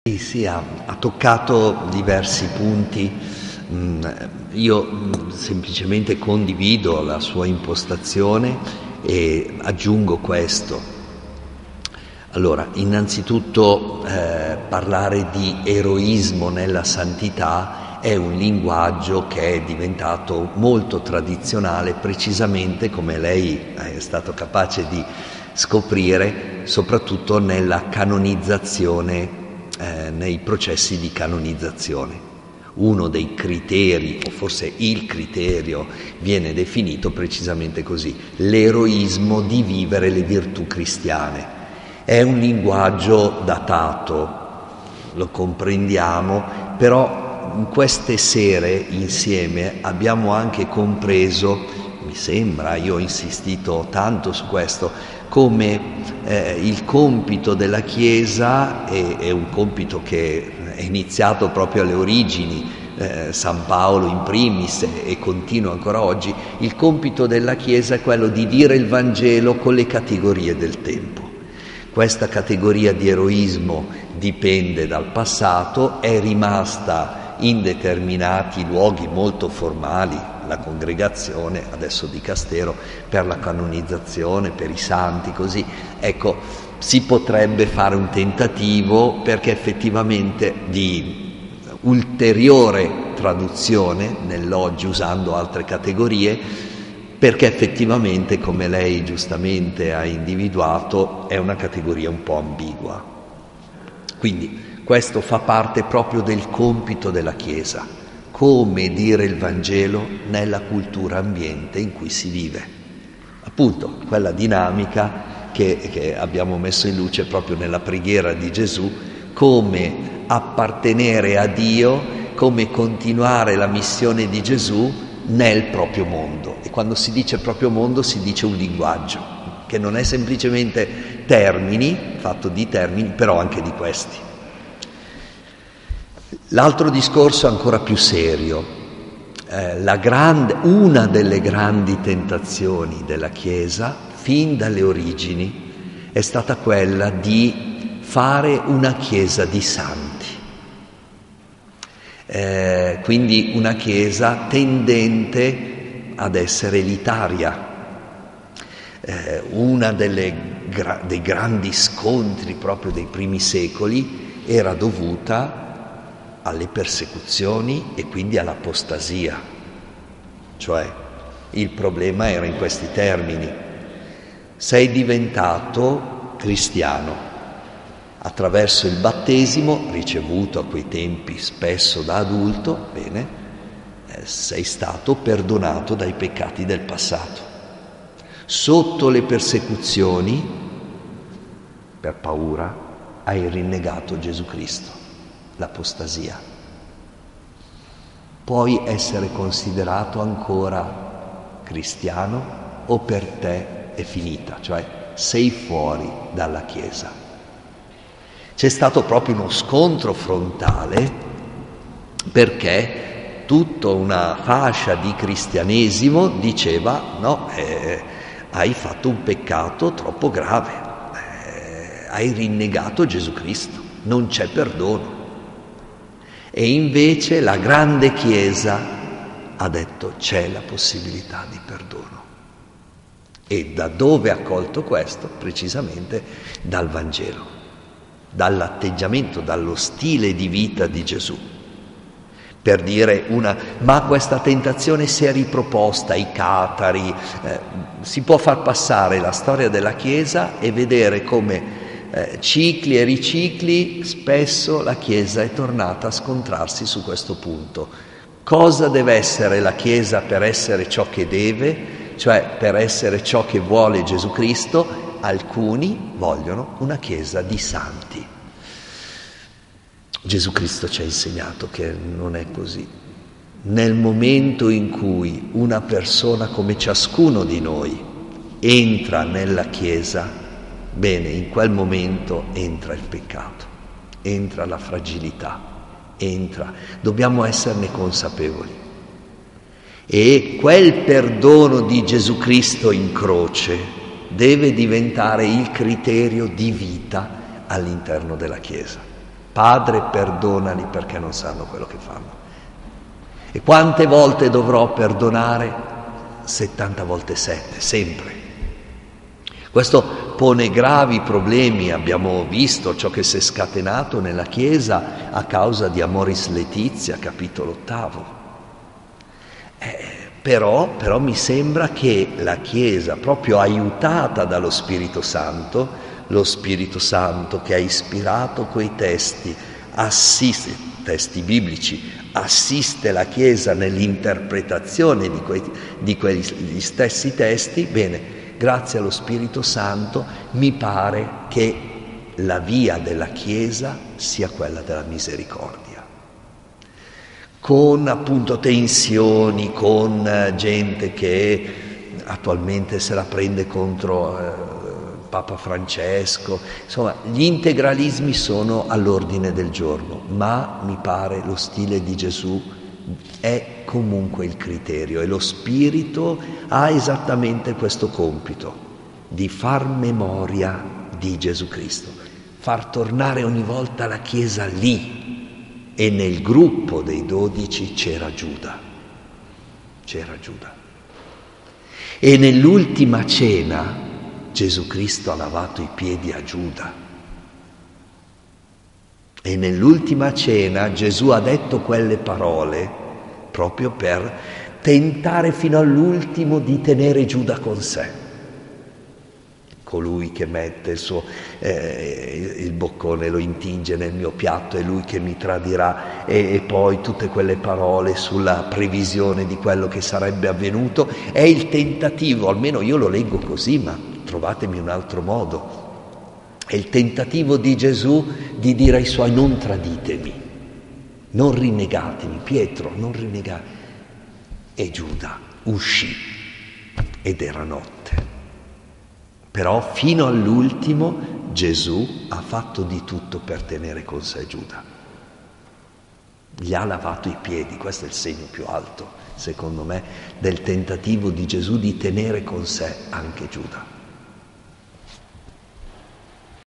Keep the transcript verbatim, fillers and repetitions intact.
Sì, sì, ha, ha toccato diversi punti. Mm, Io mm, semplicemente condivido la sua impostazione e aggiungo questo. Allora, innanzitutto eh, parlare di eroismo nella santità è un linguaggio che è diventato molto tradizionale, precisamente come lei è stato capace di scoprire, soprattutto nella canonizzazione, eh, nei processi di canonizzazione. Uno dei criteri, o forse il criterio, viene definito precisamente così: l'eroismo di vivere le virtù cristiane. È un linguaggio datato, lo comprendiamo, però in queste sere insieme abbiamo anche compreso, mi sembra, io ho insistito tanto su questo, come eh, il compito della Chiesa è, è un compito che è iniziato proprio alle origini, eh, San Paolo in primis e continua ancora oggi. Il compito della Chiesa è quello di dire il Vangelo con le categorie del tempo. Questa categoria di eroismo dipende dal passato, è rimasta in determinati luoghi molto formali, la congregazione, adesso dicastero, per la canonizzazione, per i santi, così. Ecco, si potrebbe fare un tentativo perché effettivamente di ulteriore traduzione nell'oggi usando altre categorie, perché effettivamente, come lei giustamente ha individuato, è una categoria un po' ambigua. Quindi questo fa parte proprio del compito della Chiesa, come dire il Vangelo nella cultura ambiente in cui si vive. Appunto, quella dinamica che, che abbiamo messo in luce proprio nella preghiera di Gesù, come appartenere a Dio, come continuare la missione di Gesù nel proprio mondo. E quando si dice proprio mondo si dice un linguaggio che non è semplicemente termini, fatto di termini, però anche di questi. L'altro discorso ancora più serio, eh, la grande, una delle grandi tentazioni della Chiesa fin dalle origini è stata quella di fare una Chiesa di santi. Eh, quindi una Chiesa tendente ad essere elitaria. Eh, una delle gra- dei grandi scontri proprio dei primi secoli era dovuta alle persecuzioni e quindi all'apostasia. Cioè, il problema era in questi termini: sei diventato cristiano attraverso il battesimo, ricevuto a quei tempi spesso da adulto, bene, eh, sei stato perdonato dai peccati del passato. Sotto le persecuzioni, per paura, hai rinnegato Gesù Cristo, l'apostasia. Puoi essere considerato ancora cristiano o per te è finita, cioè sei fuori dalla Chiesa. C'è stato proprio uno scontro frontale perché tutta una fascia di cristianesimo diceva no, eh, hai fatto un peccato troppo grave, eh, hai rinnegato Gesù Cristo, non c'è perdono. E invece la grande Chiesa ha detto c'è la possibilità di perdono. E da dove ha colto questo? Precisamente dal Vangelo, dall'atteggiamento, dallo stile di vita di Gesù. Per dire una, ma questa tentazione si è riproposta, i catari, eh, si può far passare la storia della Chiesa e vedere come eh, cicli e ricicli spesso la Chiesa è tornata a scontrarsi su questo punto. Cosa deve essere la Chiesa per essere ciò che deve, cioè per essere ciò che vuole Gesù Cristo? Alcuni vogliono una Chiesa di santi. Gesù Cristo ci ha insegnato che non è così. Nel momento in cui una persona come ciascuno di noi entra nella Chiesa, bene, in quel momento entra il peccato, entra la fragilità, entra, dobbiamo esserne consapevoli. E quel perdono di Gesù Cristo in croce deve diventare il criterio di vita all'interno della Chiesa. Padre, perdonali perché non sanno quello che fanno. E quante volte dovrò perdonare? settanta volte sette, sempre. Questo pone gravi problemi, abbiamo visto ciò che si è scatenato nella Chiesa a causa di Amoris Laetitia, capitolo ottavo. Eh, però, però mi sembra che la Chiesa, proprio aiutata dallo Spirito Santo, lo Spirito Santo che ha ispirato quei testi, assiste, testi biblici, assiste la Chiesa nell'interpretazione di, quei, di quegli stessi testi, bene, grazie allo Spirito Santo mi pare che la via della Chiesa sia quella della misericordia. Con appunto tensioni, con gente che attualmente se la prende contro eh, Papa Francesco, insomma gli integralismi sono all'ordine del giorno, ma mi pare lo stile di Gesù è comunque il criterio e lo Spirito ha esattamente questo compito di far memoria di Gesù Cristo, far tornare ogni volta la Chiesa lì. E nel gruppo dei dodici c'era Giuda, c'era Giuda. E nell'ultima cena Gesù Cristo ha lavato i piedi a Giuda. E nell'ultima cena Gesù ha detto quelle parole proprio per tentare fino all'ultimo di tenere Giuda con sé. Colui che mette il suo eh, il boccone, lo intinge nel mio piatto, è lui che mi tradirà, e, e poi tutte quelle parole sulla previsione di quello che sarebbe avvenuto. È il tentativo, almeno io lo leggo così, ma trovatemi un altro modo. È il tentativo di Gesù di dire ai suoi: non traditemi, non rinnegatemi, Pietro, non rinnegate. E Giuda uscì ed era notte. Però fino all'ultimo Gesù ha fatto di tutto per tenere con sé Giuda. Gli ha lavato i piedi, questo è il segno più alto, secondo me, del tentativo di Gesù di tenere con sé anche Giuda.